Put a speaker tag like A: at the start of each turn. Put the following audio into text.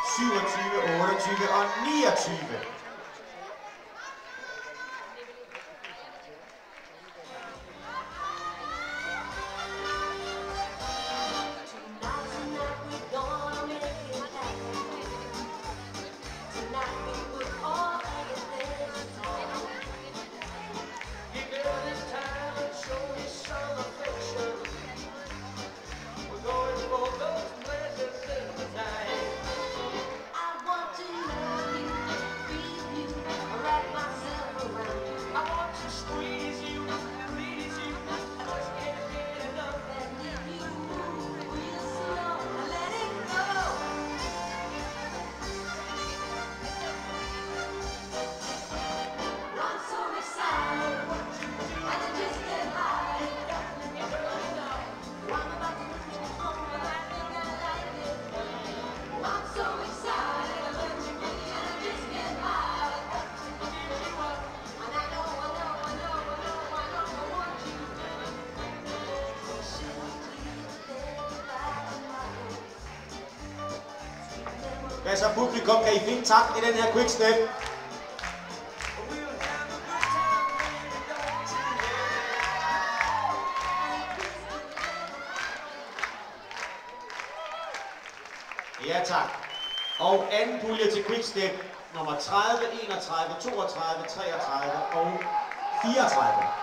A: 27, 28 og 29. Hvad så publikum, kan I finde takten i den her quickstep? Ja tak. Og anden pulje til quickstep nummer 30, 31, 32, 33 og 34.